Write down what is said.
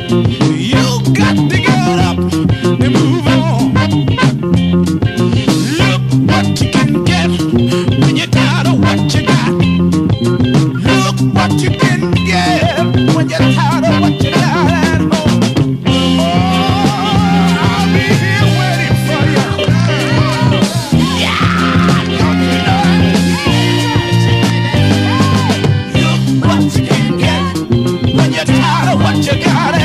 You got to get up and move on. Look what you can get when you're tired of what you got. Look what you can get when you're tired of what you got at home. Oh, I'll be here waiting for you. Yeah, don't you know it? Look what you can get when you're tired of what you got.